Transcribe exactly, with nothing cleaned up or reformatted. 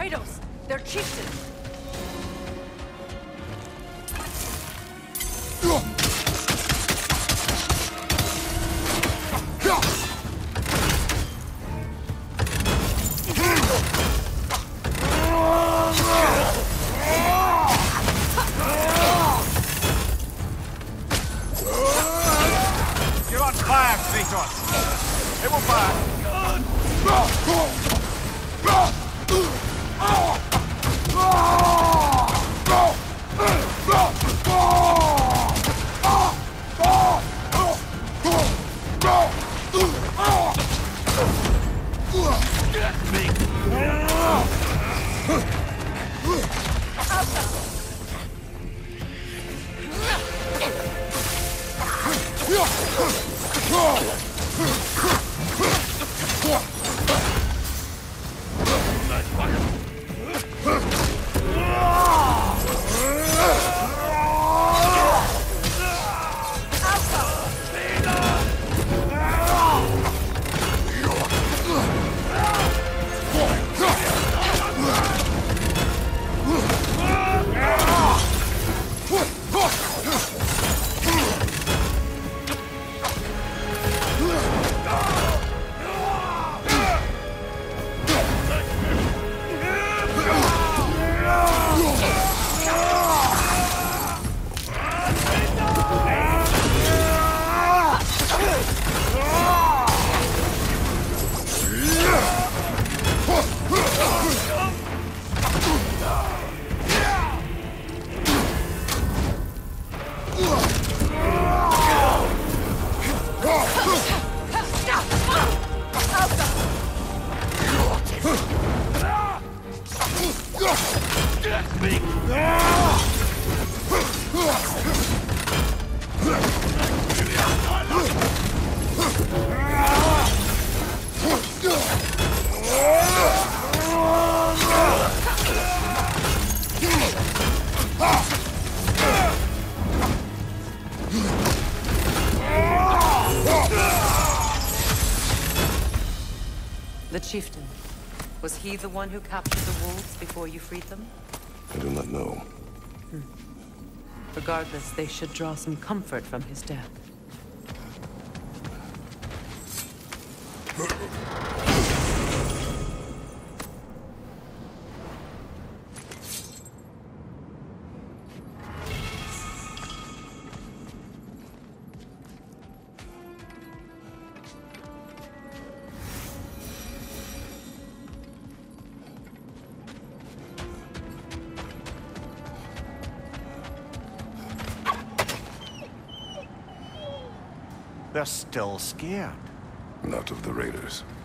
Kratos! They're chieftains! You're on fire, Kratos! It will fire! The chieftain. Was he the one who captured the wolves before you freed them? I do not know. Hmm. Regardless, they should draw some comfort from his death. They're still scared. Not of the raiders.